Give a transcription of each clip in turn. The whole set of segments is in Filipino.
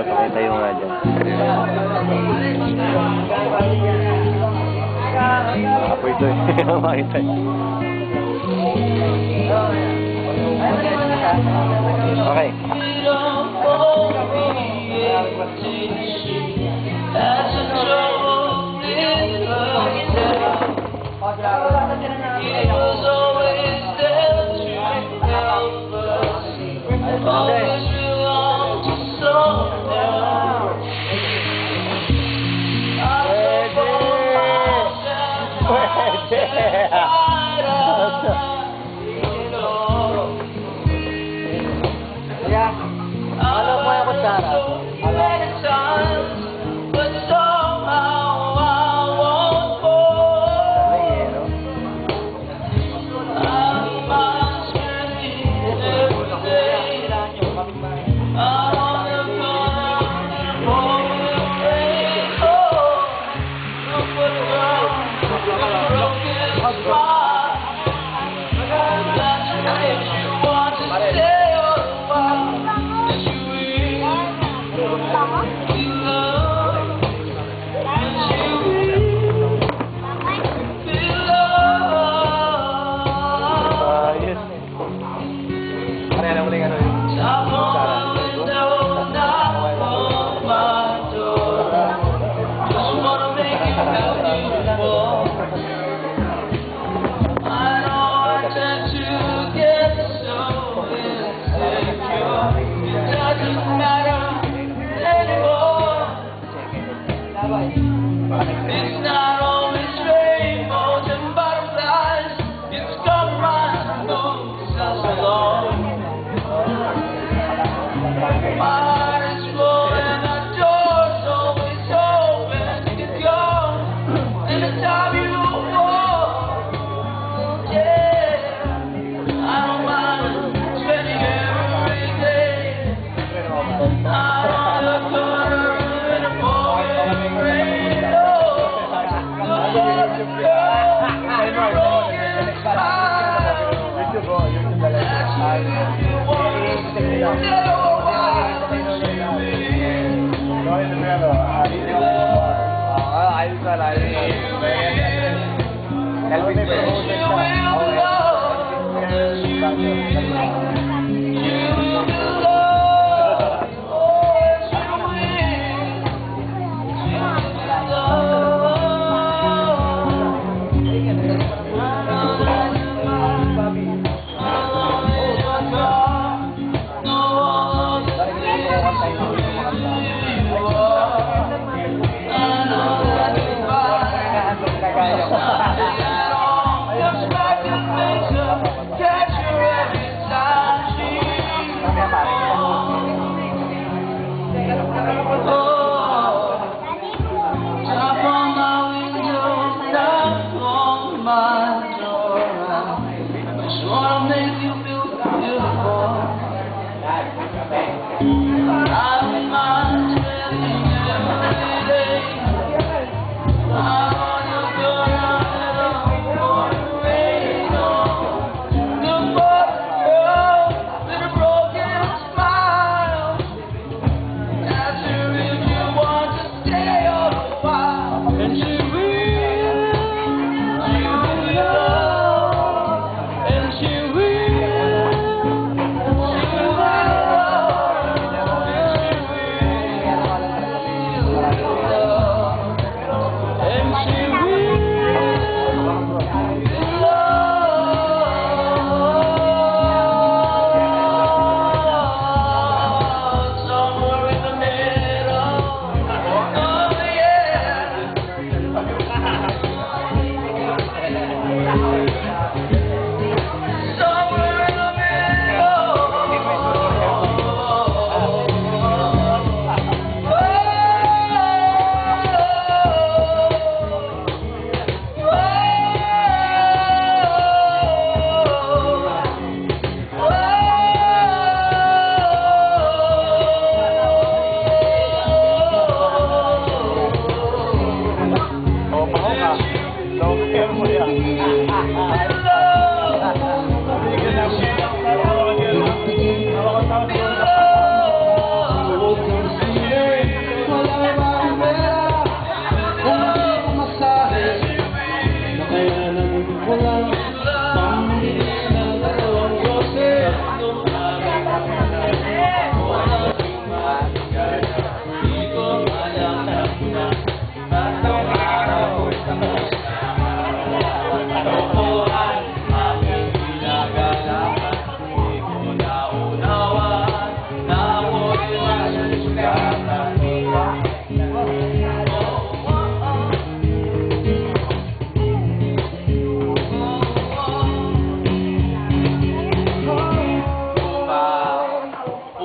Okay, tayo nga dyan. Apoy ito eh. Makita eh. Okay. Kaya, ano mo yung kutsara? It's not always rainbows and butterflies. It's come right moves us along. My heart is full and the door's always open. It's gone and the time you walk. Yeah, I don't mind spending every day out on the corner in a pouring rain. Catch you every time.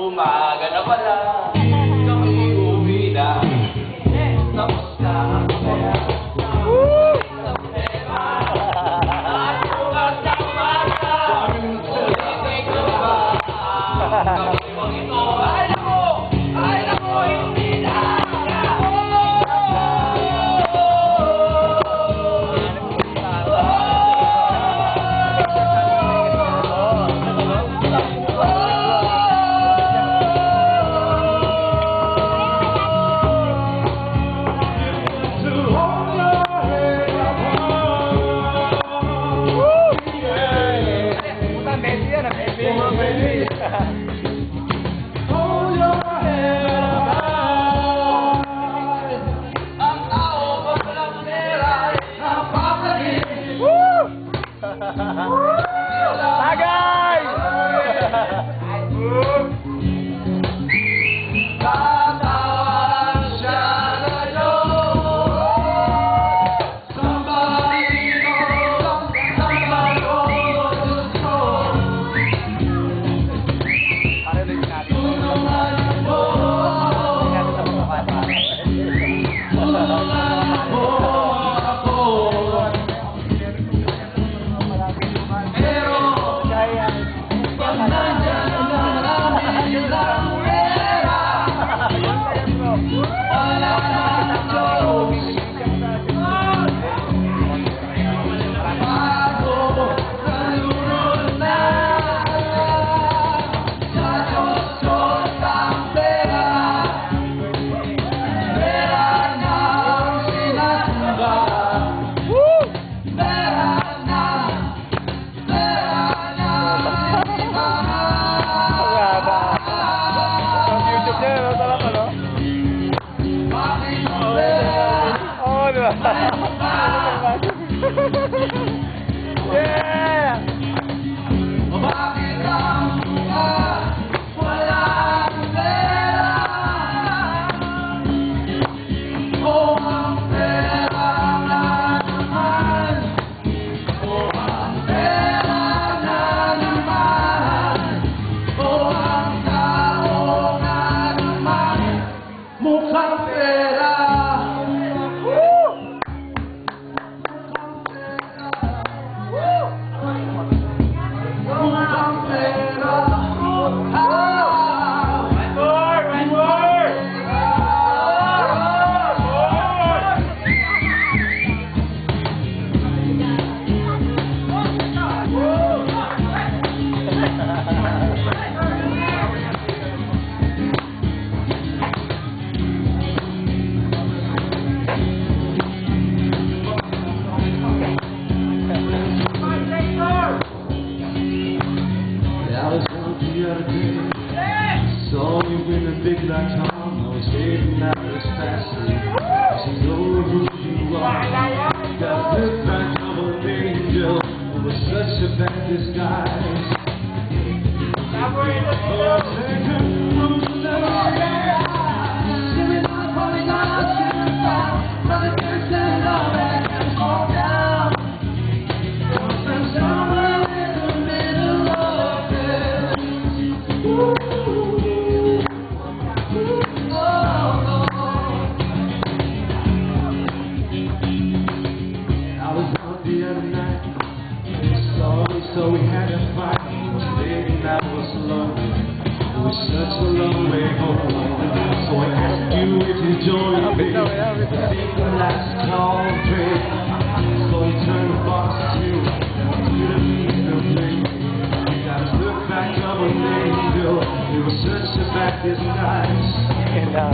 umaga na pala, kami uwi na. Tapos na ang kaya. At bukas na umaga, ulitin ko ba? Kami bang ito? Ay nako, hindi na. Hold your head high. Ang tao pag walang pera ay napakagin. Tagay! Tatawan siya ngayon. Somebody Yeah! Bakit ang walang pera? O ang pera na naman? O ang pera na naman? O ang tao na naman? Mukhang pera. Saw you in a big black Tom. I was waiting out as fast as she knows who you are. Got a look like of an angel. It was such a bad disguise. So we had a fight. It was late and I was alone. It was such a long way home. So I asked you if you joined me. Take the last call train. So you turned the box to the meet the plane. You got to look back of an angel. It was such a bad disguise.